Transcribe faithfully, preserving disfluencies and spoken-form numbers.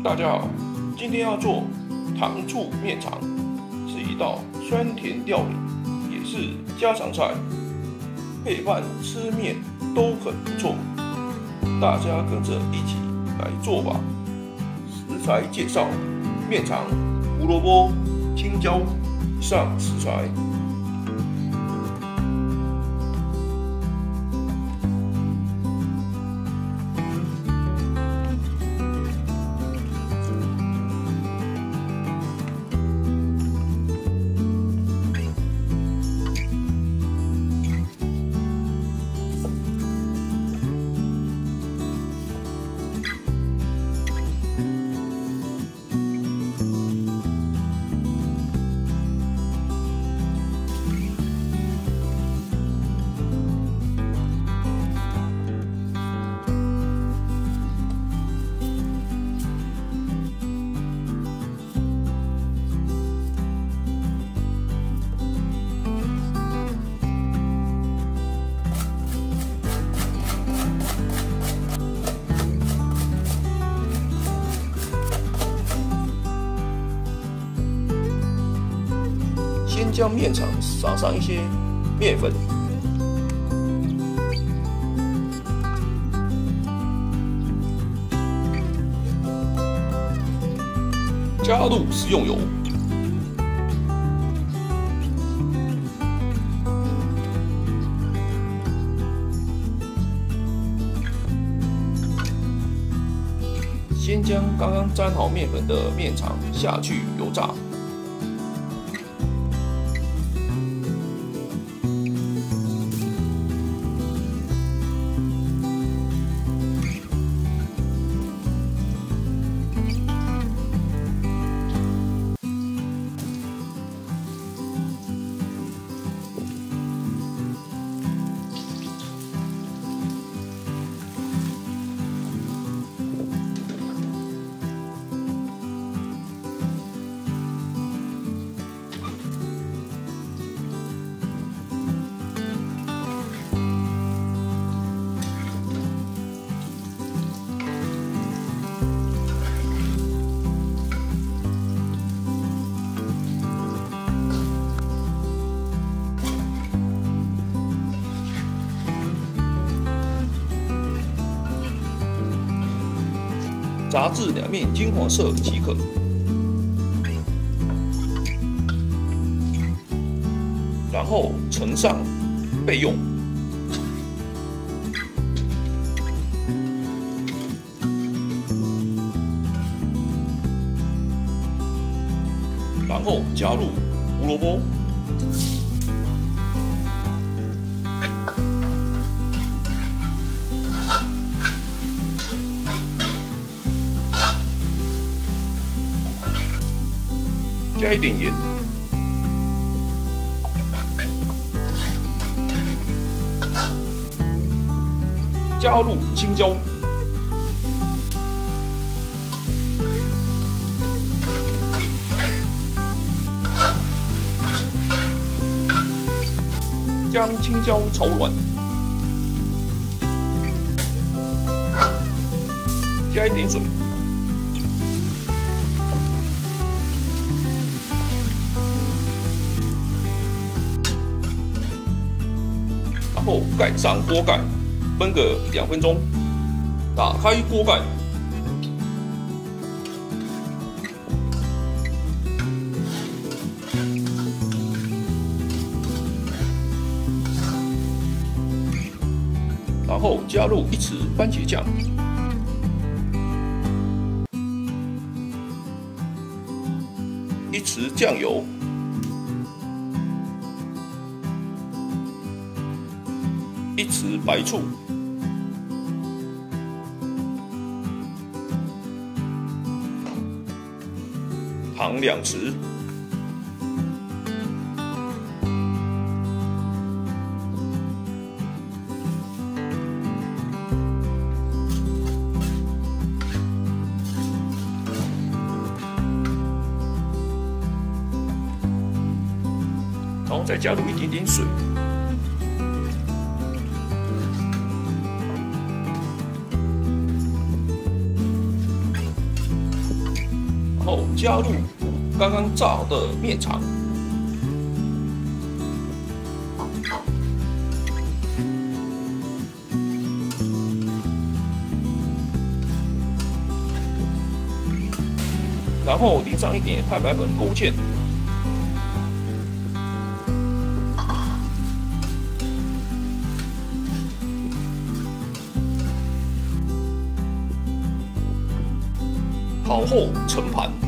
大家好，今天要做糖醋面肠，是一道酸甜料理，也是家常菜，配饭吃面都很不错。大家跟着一起来做吧。食材介绍：面肠、胡萝卜、青椒。上食材。先将面肠撒上一些面粉，加入食用油，先将刚刚沾好面粉的面肠下去油炸。炸至两面金黄色即可。然后盛上备用。然后加入胡萝卜。加一点盐，加入青椒，将青椒炒软，加一点水。后盖上锅盖，焖个两分钟。打开锅盖，然后加入一匙番茄酱，一匙酱油。一匙白醋，糖两匙，然后再加入一点点水。 后加入刚刚炸好的面肠，然后淋上一点太白粉勾芡，好后盛盘。